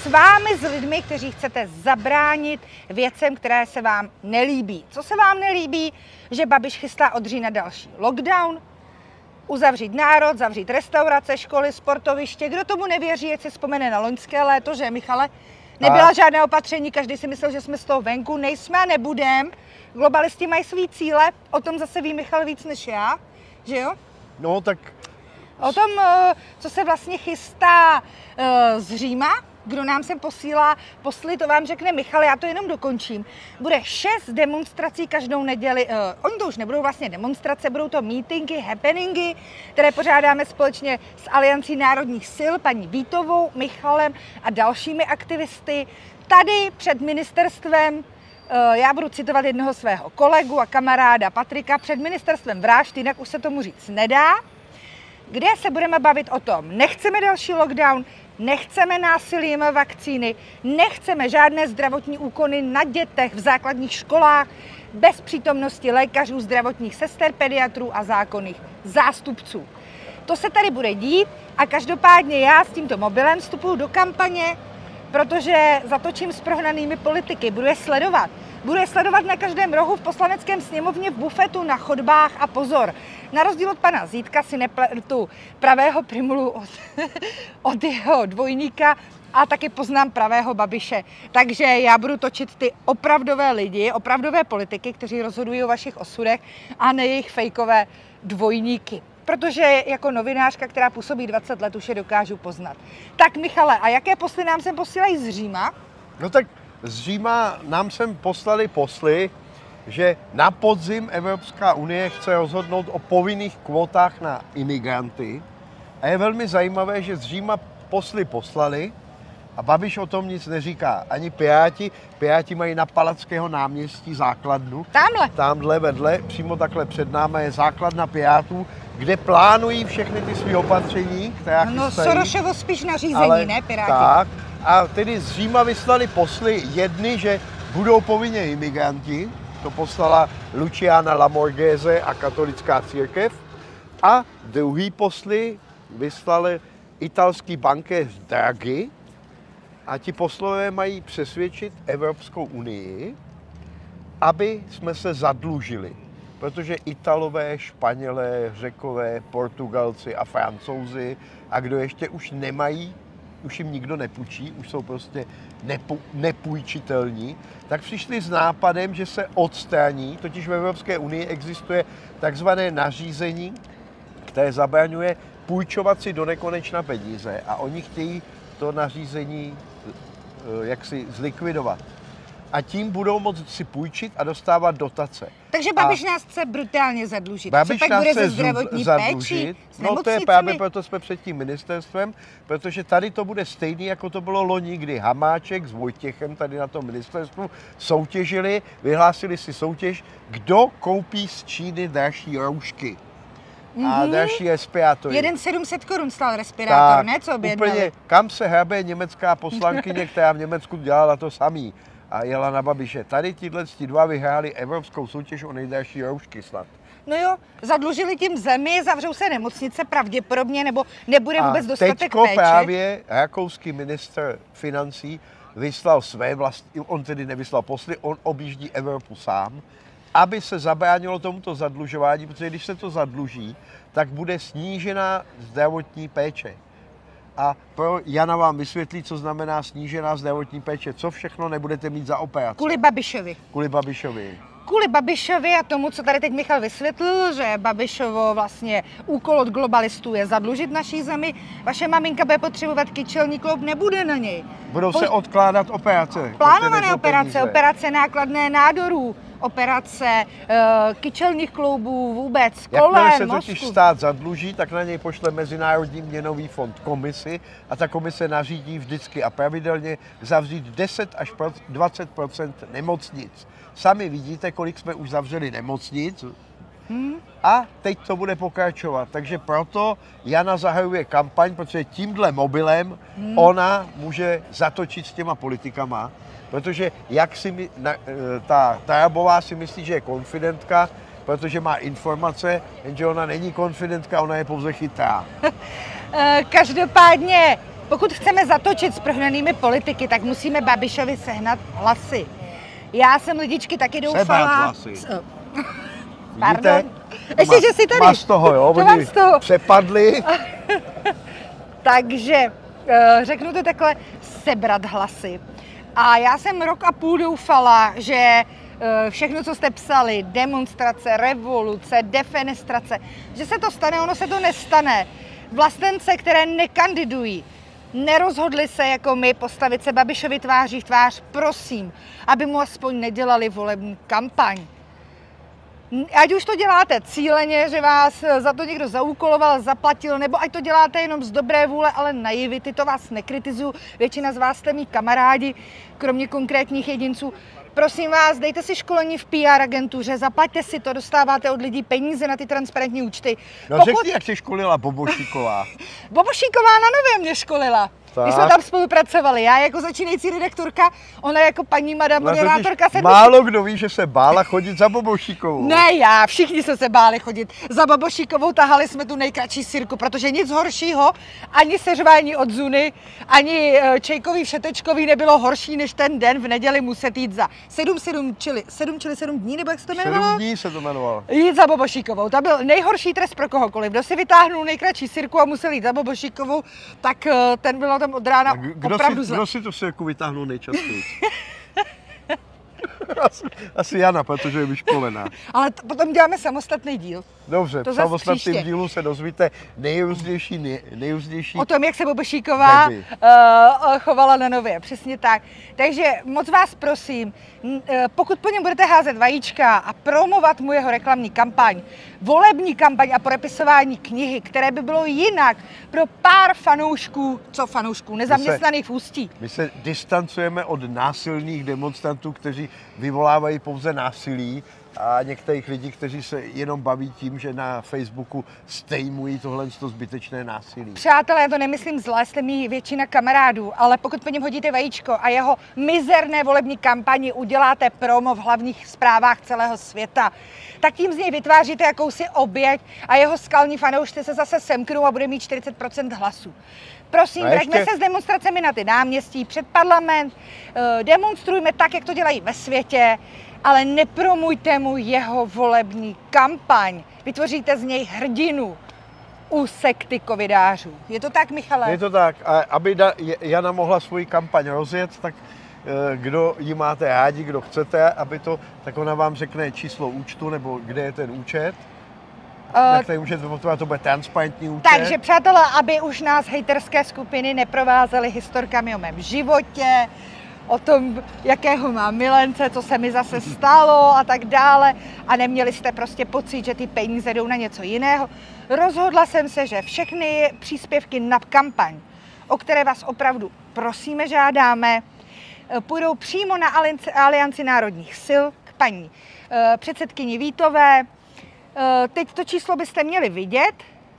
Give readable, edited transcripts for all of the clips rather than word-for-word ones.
s vámi, s lidmi, kteří chcete zabránit věcem, které se vám nelíbí. Co se vám nelíbí? Že Babiš chystá od října další lockdown, uzavřít národ, zavřít restaurace, školy, sportoviště. Kdo tomu nevěří, ať si vzpomene na loňské léto, že, Michale? Nebyla žádné opatření, každý si myslel, že jsme z toho venku, nejsme a nebudem. Globalisti mají svý cíle, o tom zase ví Michal víc než já, že jo? No tak... O tom, co se vlastně chystá z Říma, kdo nám sem posílá posly, to vám řekne Michal, já to jenom dokončím. Bude 6 demonstrací každou neděli. Oni to už nebudou vlastně demonstrace, budou to meetingy, happeningy, které pořádáme společně s Aliancí národních sil, paní Vítovou, Michalem a dalšími aktivisty. Tady před ministerstvem, já budu citovat jednoho svého kolegu a kamaráda Patrika, před ministerstvem vražd, jinak už se tomu říct nedá, kde se budeme bavit o tom, nechceme další lockdown, nechceme násilím vakcíny, nechceme žádné zdravotní úkony na dětech v základních školách bez přítomnosti lékařů, zdravotních sester, pediatrů a zákonných zástupců. To se tady bude dít a každopádně já s tímto mobilem vstupuju do kampaně, protože zatočím s prohnanými politiky, budu je sledovat. Budu je sledovat na každém rohu v poslaneckém sněmovně, v bufetu, na chodbách a pozor. Na rozdíl od pana Zítka si nepletu pravého Primulu od jeho dvojníka a taky poznám pravého Babiše. Takže já budu točit ty opravdové lidi, opravdové politiky, kteří rozhodují o vašich osudech a ne jejich fejkové dvojníky. Protože jako novinářka, která působí 20 let, už je dokážu poznat. Tak Michale, a jaké posly nám sem posílají z Říma? No tak z Říma nám sem poslali posly, že na podzim Evropská unie chce rozhodnout o povinných kvótách na imigranty. A je velmi zajímavé, že z Říma posly poslali a Babiš o tom nic neříká. Ani Piráti. Piráti mají na Palackého náměstí základnu. Tamhle vedle, přímo takhle před náma je základna Pirátů, kde plánují všechny ty svý opatření, která chystají. No Sorošovo spíš nařízení, ne Piráti? Tak. A tedy z Říma vyslali posly jedny, že budou povinně imigranti, to poslala Luciana Lamorgese a katolická církev, a druhý posly vyslali italský bankéř Draghi a ti poslové mají přesvědčit Evropskou unii, aby jsme se zadlužili, protože Italové, Španělé, Řekové, Portugalci a Francouzi a kdo ještě už nemají, už jim nikdo nepůjčí, už jsou prostě nepůjčitelní, tak přišli s nápadem, že se odstraní, totiž v Evropské unii existuje takzvané nařízení, které zabraňuje půjčovat si do nekonečna peníze a oni chtějí to nařízení jaksi zlikvidovat. A tím budou moct si půjčit a dostávat dotace. Takže Babiš nás chce brutálně zadlužit. Babiš co pak bude ze zdravotní péči? No to je právě proto jsme před tím ministerstvem, protože tady to bude stejný, jako to bylo loni, kdy Hamáček s Vojtěchem tady na tom ministerstvu soutěžili, vyhlásili si soutěž, kdo koupí z Číny dražší roušky. A další respirátory. 700 korun stál respirátor, tak, ne? Co objednali? Úplně, kam se hrabe německá poslankyně, která v Německu dělala to samý a jela na Babiše. Tady tihle dva vyhráli evropskou soutěž o nejdražší roušky snad. No jo, zadlužili tím zemi, zavřou se nemocnice pravděpodobně, nebo nebude vůbec dostatek teďko péče. právě rakouský ministr financí vyslal své vlastní, on tedy nevyslal posly, on objíždí Evropu sám, aby se zabránilo tomuto zadlužování, protože když se to zadluží, tak bude snížená zdravotní péče. A pro Jana vám vysvětlí, co znamená snížená zdravotní péče, co všechno nebudete mít za operaci. Kvůli Babišovi. Kvůli Babišovi. Kvůli Babišovi a tomu, co tady teď Michal vysvětlil, že Babišovo vlastně úkol od globalistů je zadlužit naší zemi. Vaše maminka bude potřebovat kyčelní kloub, nebude na něj. Budou se odkládat operace. Plánované operace, operace nákladné nádorů, operace kyčelních kloubů, vůbec kolen, jakmile se mozku. totiž stát zadluží, tak na něj pošle Mezinárodní měnový fond komisi a ta komise nařídí vždycky a pravidelně zavřít 10 až 20% nemocnic. Sami vidíte, kolik jsme už zavřeli nemocnic a teď to bude pokračovat. Takže proto Jana zahajuje kampaň, protože tímhle mobilem ona může zatočit s těma politikama, protože jak si ta Tarabová si myslí, že je konfidentka, protože má informace, jenže ona není konfidentka, ona je pouze chytrá. Každopádně Pokud chceme zatočit s prohnanými politiky, tak musíme Babišovi sehnat hlasy. Já jsem lidičky taky doufala... Sebrat hlasy. Pardon. Ještě, že si tady. Máš z toho, jo? To mám z toho. Přepadli. Takže řeknu to takhle, sebrat hlasy. A já jsem rok a půl doufala, že všechno, co jste psali, demonstrace, revoluce, defenestrace, že se to stane, ono se to nestane. Vlastence, které nekandidují, nerozhodli se jako my postavit se Babišovi tváří v tvář, prosím, aby mu aspoň nedělali volební kampaň. Ať už to děláte cíleně, že vás za to někdo zaúkoloval, zaplatil, nebo ať to děláte jenom z dobré vůle, ale naivity, to vás nekritizuju. Většina z vás jste mý kamarádi, kromě konkrétních jedinců. Prosím vás, dejte si školení v PR agentuře, zaplaťte si to, dostáváte od lidí peníze na ty transparentní účty. No řekni, jak se školila Bobošíková. Bobošíková na Novém mě školila. My jsme tam spolupracovali, já jako začínající redaktorka, ona jako paní madam moderátorka. Málo kdo ví, že se bála chodit za Bobošíkovou. Ne já, všichni jsme se báli chodit za Bobošíkovou, tahali jsme tu nejkratší sirku, protože nic horšího, ani seřvání od Zuny, ani Čejkový Všetečkový nebylo horší, než ten den v neděli muset jít za 7 dní, nebo jak se to jmenovalo? 7 dní se to jmenovalo. Jít za Bobošíkovou, to byl nejhorší trest pro kohokoliv. Kdo si vytáhnul nejkratší sirku a musel jít za Bobošíkovou, tak ten bylo tam od rána opravdu zle. Kdo si tu sirku vytáhnul nejčastěji? Asi Jana, protože je vyškolená. Ale potom děláme samostatný díl. Dobře, v samostatném dílu se dozvíte nejrůznější o tom, jak se Bobošíková chovala na Nově, přesně tak. Takže moc vás prosím, pokud po něm budete házet vajíčka a promovat mu jeho reklamní kampaň, volební kampaň a podepisování knihy, které by bylo jinak pro pár fanoušků, nezaměstnaných v Ústí. My se distancujeme od násilných demonstrantů, kteří vyvolávají pouze násilí, a některých lidí, kteří se jenom baví tím, že na Facebooku stejmují tohle zbytečné násilí. Přátelé, já to nemyslím zle, jste mý většina kamarádů, ale pokud po něm hodíte vajíčko a jeho mizerné volební kampani uděláte promo v hlavních zprávách celého světa, tak tím z něj vytváříte jakousi oběť a jeho skalní fanoušci se zase semknou a bude mít 40% hlasů. Prosím, vraťme se s demonstracemi na ty náměstí, před parlament, demonstrujme tak, jak to dělají ve světě, ale nepromujte mu jeho volební kampaň. Vytvoříte z něj hrdinu u sekty covidářů. Je to tak, Michale? Je to tak. A aby Jana mohla svoji kampaň rozjet, tak kdo ji máte rádi, kdo chcete, aby to, tak ona vám řekne číslo účtu, nebo kde je ten účet. Na který účet, to bude transparentní účet. Takže přátelé, aby už nás hejterské skupiny neprovázely historkami o mém životě, o tom, jakého mám milence, co se mi zase stalo a tak dále. A neměli jste prostě pocit, že ty peníze jdou na něco jiného. Rozhodla jsem se, že všechny příspěvky na kampaň, o které vás opravdu prosíme, žádáme, půjdou přímo na Alianci národních sil k paní předsedkyni Vítové. Teď to číslo byste měli vidět.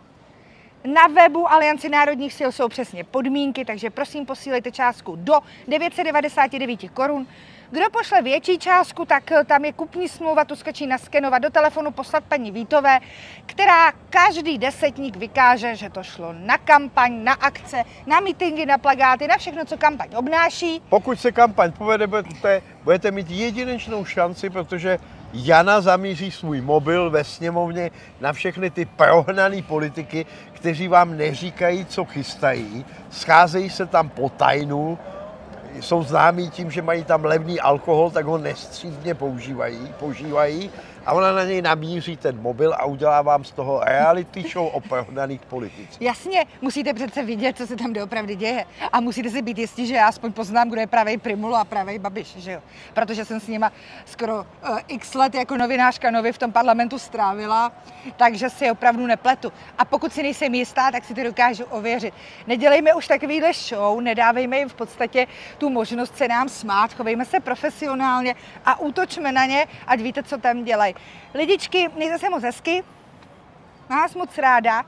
Na webu Alianci národních sil jsou přesně podmínky, takže prosím posílejte částku do 999 korun. Kdo pošle větší částku, tak tam je kupní smlouva, tu stačí naskenovat do telefonu, poslat paní Vítové, která každý desetník vykáže, že to šlo na kampaň, na akce, na mítingy, na plakáty, na všechno, co kampaň obnáší. Pokud se kampaň povede, budete mít jedinečnou šanci, protože Jana zamíří svůj mobil ve sněmovně na všechny ty prohnaný politiky, kteří vám neříkají, co chystají, scházejí se tam po tajnu, jsou známí tím, že mají tam levný alkohol, tak ho nestřídně používají a ona na něj namíří ten mobil a udělá vám z toho reality show o prohnaných politicích. Jasně, musíte přece vidět, co se tam doopravdy děje. A musíte si být jistí, že já aspoň poznám, kdo je pravej Primulu a pravej Babiš, že jo? Protože jsem s nima skoro x let jako novinářka Novy v tom parlamentu strávila, takže si opravdu nepletu. A pokud si nejsem jistá, tak si to dokážu ověřit. Nedělejme už takovýhle show, nedávejme jim v podstatě tu možnost se nám smát, chovejme se profesionálně a útočme na ně, ať víte, co tam dělají. Lidičky, mějte se moc hezky, mám vás moc ráda.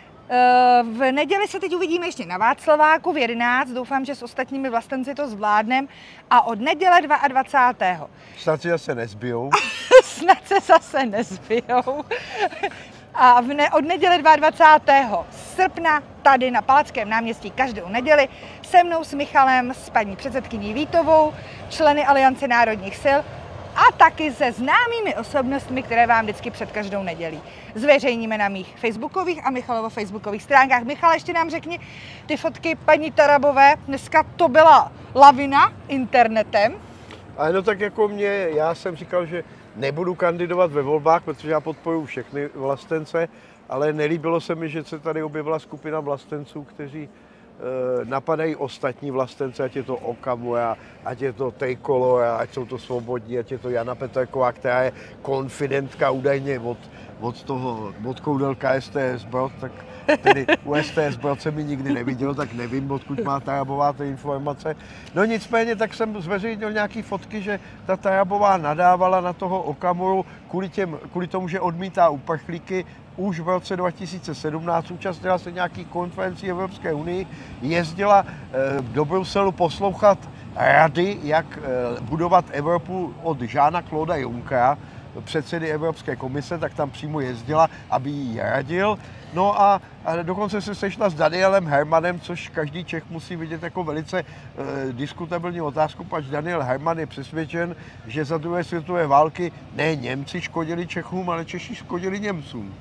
V neděli se teď uvidíme ještě na Václaváku v 11, doufám, že s ostatními vlastenci to zvládnem. A od neděle 22. Snad se zase nezbijou. Snad se zase nezbijou. A od neděle 22. srpna tady na Palackém náměstí každou neděli se mnou s Michalem, s paní předsedkyní Vítovou, členy Aliance národních sil a taky se známými osobnostmi, které vám vždycky před každou nedělí zveřejníme na mých facebookových a Michalovo facebookových stránkách. Michal, ještě nám řekni ty fotky paní Tarabové. Dneska to byla lavina internetem. Ale no tak jako já jsem říkal, že nebudu kandidovat ve volbách, protože já podporuji všechny vlastence, ale nelíbilo se mi, že se tady objevila skupina vlastenců, kteří napadají ostatní vlastence, ať je to Okamura, ať je to Trikolor, ať jsou to Svobodní, ať je to Jana Petrková, která je konfidentka údajně od koudelka STS Brod, tak tedy u STS Brod se mi nikdy neviděl, tak nevím, odkud má Tarabová ty informace. No nicméně, tak jsem zveřejnil nějaké fotky, že ta Tarabová nadávala na toho Okamuru kvůli tomu, že odmítá uprchlíky. Už v roce 2017 účastnila se nějakých konferencí Evropské unii, jezdila do Bruselu poslouchat rady, jak budovat Evropu od Žána Clauda Junckera, předsedy Evropské komise, tak tam přímo jezdila, aby jí radil. No a dokonce se sešla s Danielem Hermanem, což každý Čech musí vidět jako velice diskutabilní otázku, pač Daniel Herman je přesvědčen, že za druhé světové války ne Němci škodili Čechům, ale Češi škodili Němcům.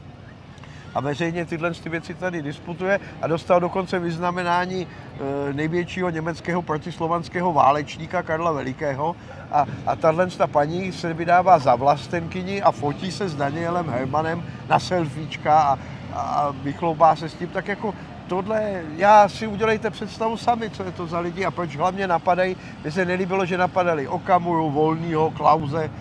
A veřejně tyhle věci tady disputuje a dostal dokonce vyznamenání největšího německého protislovanského válečníka Karla Velikého. A tahle paní se vydává za vlastenkyni a fotí se s Danielem Hermanem na selfiečka a vychloubá se s tím. Tak jako tohle, já si udělejte představu sami, co je to za lidi a proč hlavně napadají. Mně se nelíbilo, že napadali Okamuru, Volnýho, Klause,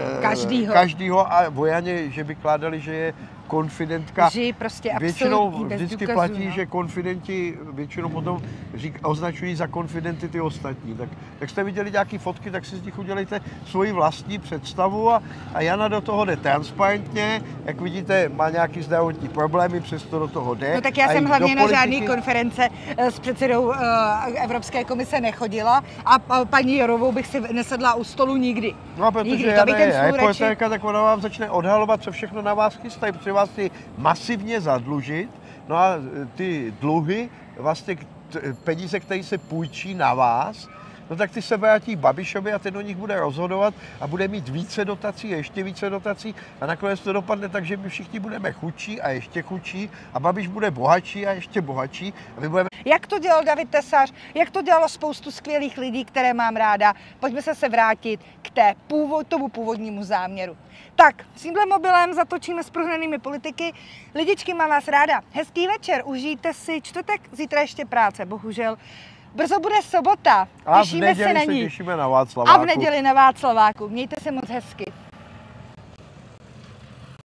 každýho a Vojaně, že vykládali, že je konfidentka. Že prostě většinou vždycky důkazů, platí, no. Že konfidenti většinou potom označují za konfidenty ty ostatní. Tak jste viděli nějaké fotky, tak si z nich udělejte svoji vlastní představu a Jana do toho jde transparentně. Jak vidíte, má nějaký zdravotní problémy, přesto do toho jde. No tak já jsem hlavně na žádný konference s předsedou Evropské komise nechodila a paní Jorovou bych si nesedla u stolu nikdy. No a protože Jana je reportérka, tak ona vám začne odhalovat, co všechno na vás chystají, protože vás chci masivně zadlužit. No a ty dluhy, vlastně peníze, které se půjčí na vás, no tak ty se vrátí Babišovi a ten o nich bude rozhodovat a bude mít více dotací, ještě více dotací a nakonec to dopadne tak, že my všichni budeme chudší a ještě chudší a Babiš bude bohatší a ještě bohatší a my budeme... Jak to dělal David Tesař, jak to dělalo spoustu skvělých lidí, které mám ráda. Pojďme se vrátit k tomu původnímu záměru. Tak, s tímhle mobilem zatočíme s prohnanými politiky. Lidičky, mám vás ráda. Hezký večer, užijte si čtvrtek, zítra ještě práce, bohužel. Brzo bude sobota, těšíme se na ní. Těšíme na Václaváku. A v neděli na Václaváku. Mějte se moc hezky.